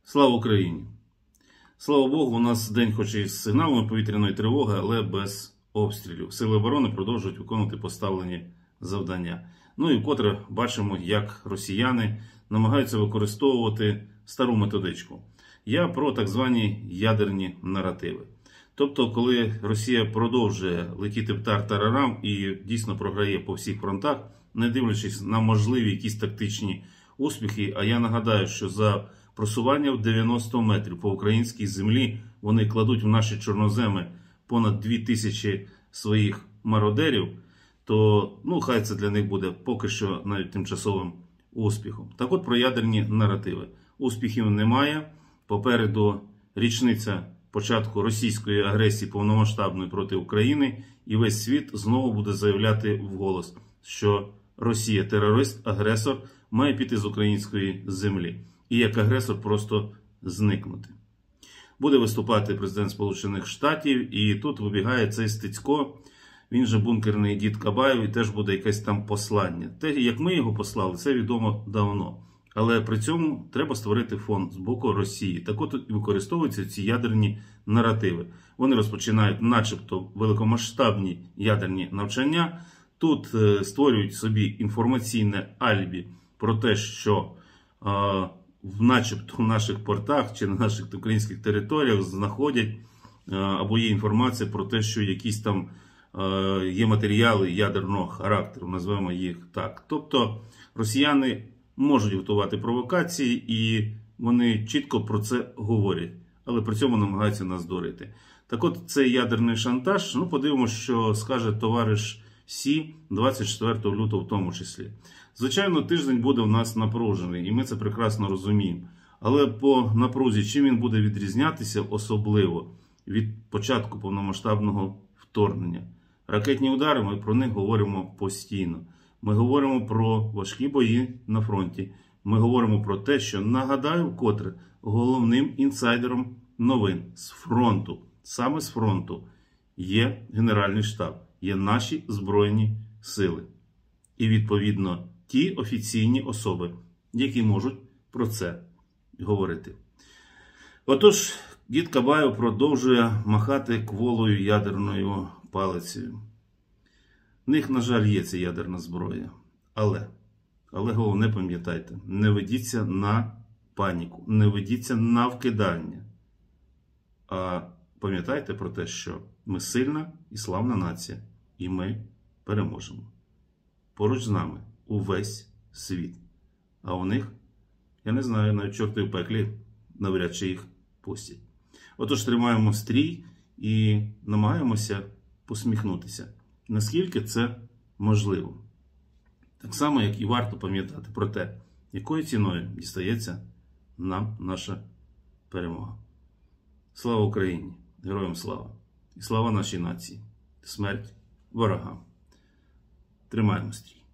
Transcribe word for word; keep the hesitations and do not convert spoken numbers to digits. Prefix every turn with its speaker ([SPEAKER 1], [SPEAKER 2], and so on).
[SPEAKER 1] Слава Україні! Слава Богу, у нас день хоч і з сигналами повітряної тривоги, але без обстрілів. Сили оборони продовжують виконувати поставлені завдання. Ну і вкотре бачимо, як росіяни намагаються використовувати стару методичку. Я про так звані ядерні наративи. Тобто, коли Росія продовжує летіти в тар-тарарам і дійсно програє по всіх фронтах, не дивлячись на можливі якісь тактичні успіхи, а я нагадаю, що за просування в дев'яносто метрів по українській землі вони кладуть в наші чорноземи понад дві тисячі своїх мародерів, то ну, хай це для них буде поки що навіть тимчасовим успіхом. Так от про ядерні наративи. Успіхів немає. Попереду річниця початку російської агресії повномасштабної проти України, і весь світ знову буде заявляти вголос, що Росія терорист, агресор, має піти з української землі. І як агресор просто зникнути. Буде виступати президент Сполучених Штатів, і тут вибігає цей Стецько, він же бункерний дід Кабаєв, і теж буде якесь там послання. Те, як ми його послали, це відомо давно. Але при цьому треба створити фон з боку Росії. Так от і використовуються ці ядерні наративи. Вони розпочинають начебто великомасштабні ядерні навчання. Тут е, створюють собі інформаційне алібі про те, що е, в начебто в наших портах чи на наших українських територіях знаходять е, або є інформація про те, що якісь там е, є матеріали ядерного характеру, назвемо їх так. Тобто росіяни можуть готувати провокації, і вони чітко про це говорять, але при цьому намагаються нас дурити. Так от, цей ядерний шантаж, ну подивимося, що скаже товариш Сі двадцять четвертого лютого в тому числі. Звичайно, тиждень буде в нас напружений, і ми це прекрасно розуміємо. Але по напрузі, чим він буде відрізнятися особливо від початку повномасштабного вторгнення? Ракетні удари, ми про них говоримо постійно. Ми говоримо про важкі бої на фронті. Ми говоримо про те, що, нагадаю вкотре, головним інсайдером новин з фронту, саме з фронту, є Генеральний штаб, є наші Збройні Сили. І, відповідно, ті офіційні особи, які можуть про це говорити. Отож, дід Кабаєв продовжує махати кволою ядерною палицею. В них, на жаль, є ця ядерна зброя. Але, але головне пам'ятайте, не ведіться на паніку, не ведіться на вкидання. А пам'ятайте про те, що ми сильна і славна нація, і ми переможемо. Поруч з нами увесь світ. А у них, я не знаю, навіть чорти в пеклі навряд чи їх пустять. Отож, тримаємо стрій і намагаємося посміхнутися. Наскільки це можливо. Так само, як і варто пам'ятати про те, якою ціною дістається нам наша перемога. Слава Україні! Героям слава! І слава нашій нації! Смерть ворогам! Тримаємо стрій!